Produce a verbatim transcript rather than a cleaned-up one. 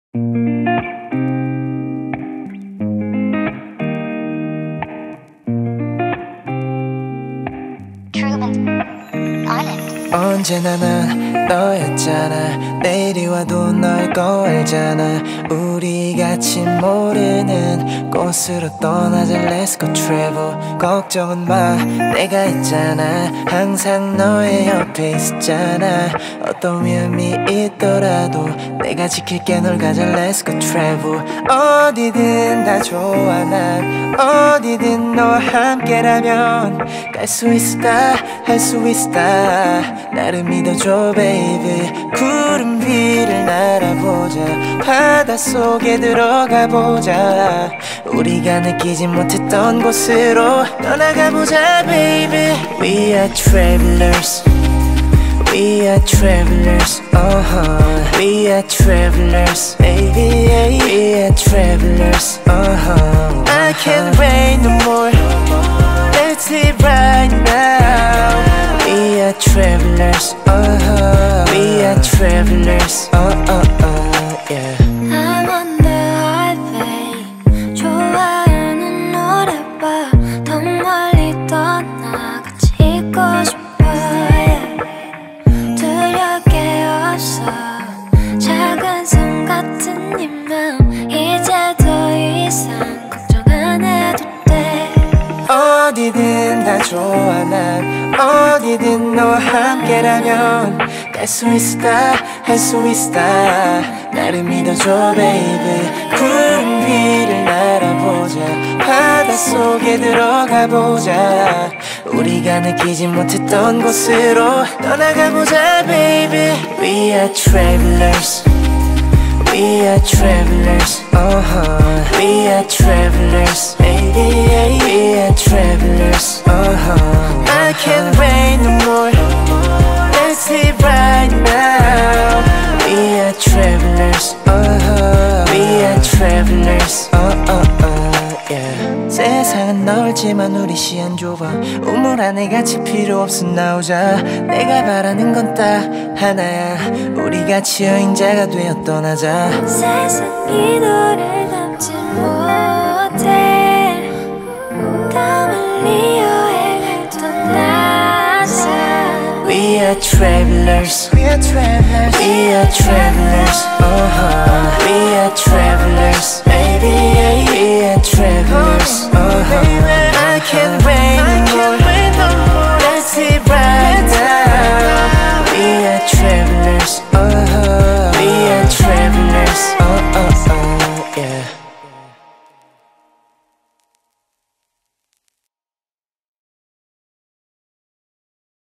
언제나 난 너였잖아. 내일이 와도 널 거 알잖아. 우리 같이 모르는 곳으로 떠나자. Let's go travel. 걱정은 마, 내가 있잖아. 항상 너의 옆에 있었잖아. 어떤 위험이 있더라도 내가 지킬게. 널 가자. Let's go travel. 어디든 다 좋아. 난 어디든 너와 함께라면 갈 수 있다, 할 수 있다. 나를 믿어줘 baby. 구름 위를 날아보자. 바닷속에 들어가보자. 우리가 느끼지 못했던 곳으로 떠나가보자 baby. We are travelers. We are travelers. Uh-huh. We are travelers baby. We are travelers. Uh-huh. I can't wait no more. Let's live right now. We are travelers, uh-huh. We are travelers, uh-uh-uh, yeah. I'm on the highway. 좋아하는 노래와 더 멀리 떠나 같이 있고 싶어, yeah. 두려울 게 없어. 작은 섬 같은 네 맘 이제 더 이상 걱정 안 해도 돼. 어디든 다 좋아. 난 어디든 너와 함께라면 갈 수 있다, 할 수 있다. 나를 믿어줘 baby. 구름 위를 날아보자. 바닷속에 들어가보자. 우리가 느끼지 못했던 곳으로 떠나가보자 baby. We are travelers. We are travelers, uh-huh. We are travelers, baby. We are travelers, uh-huh. I can't wait no more. Let's live right now. We are travelers, uh-huh. We are travelers, uh-uh-uh, yeah. 세상은 넓지만 우리 시간 좁아. 우물 안에 같이 필요 없어 나오자. 내가 바라는 건 딱 하나야. 우리 같이 여행자가 되어 떠나자. 세상이 너를 담지 못해. 더 멀리 여행을 떠나자. We are travelers. We are travelers. We are travelers. Uh-huh. We are travelers, baby. We are travelers. Uh-huh. I can't wait no more. Let's live right now. We are travelers. Uh-huh. We are travelers. Uh-uh-uh, yeah.